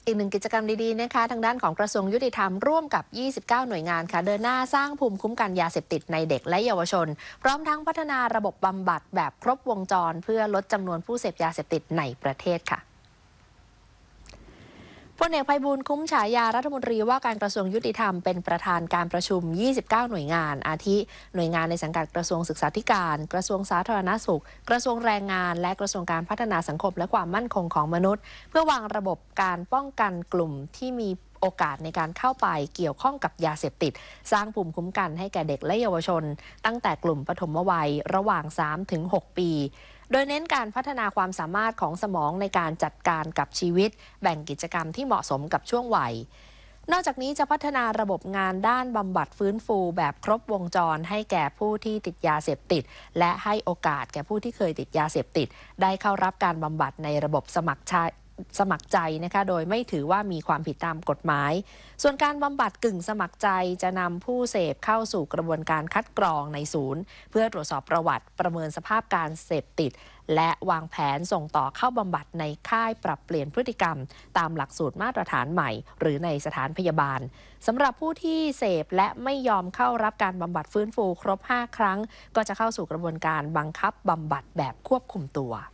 อีกหนึ่งกิจกรรมดีๆนะคะทางด้านของกระทรวงยุติธรรมร่วมกับ 29 หน่วยงานค่ะเดินหน้าสร้างภูมิคุ้มกันยาเสพติดในเด็กและเยาวชนพร้อมทั้งพัฒนาระบบบำบัดแบบครบวงจรเพื่อลดจำนวนผู้เสพยาเสพติดในประเทศค่ะพลเอกไพบูลย์คุ้มฉายารัฐมนตรีว่าการกระทรวงยุติธรรมเป็นประธานการประชุม 29 หน่วยงานอาทิหน่วยงานในสังกัดกระทรวงศึกษาธิการกระทรวงสาธารณสุขกระทรวงแรงงานและกระทรวงการพัฒนาสังคมและความมั่นคงของมนุษย์เพื่อวางระบบการป้องกันกลุ่มที่มีโอกาสในการเข้าไปเกี่ยวข้องกับยาเสพติดสร้างภูมิคุ้มกันให้แก่เด็กและเยาวชนตั้งแต่กลุ่มปฐมวัยระหว่าง 3-6 ปีโดยเน้นการพัฒนาความสามารถของสมองในการจัดการกับชีวิตแบ่งกิจกรรมที่เหมาะสมกับช่วงวัยนอกจากนี้จะพัฒนาระบบงานด้านบำบัดฟื้นฟูแบบครบวงจรให้แก่ผู้ที่ติดยาเสพติดและให้โอกาสแก่ผู้ที่เคยติดยาเสพติดได้เข้ารับการบำบัดในระบบสมัครใจนะคะโดยไม่ถือว่ามีความผิดตามกฎหมายส่วนการบำบัดกึ่งสมัครใจจะนำผู้เสพเข้าสู่กระบวนการคัดกรองในศูนย์เพื่อตรวจสอบประวัติประเมินสภาพการเสพติดและวางแผนส่งต่อเข้าบำบัดในค่ายปรับเปลี่ยนพฤติกรรมตามหลักสูตรมาตรฐานใหม่หรือในสถานพยาบาลสำหรับผู้ที่เสพและไม่ยอมเข้ารับการบำบัดฟื้นฟูครบ 5 ครั้งก็จะเข้าสู่กระบวนการบังคับบำบัดแบบควบคุมตัว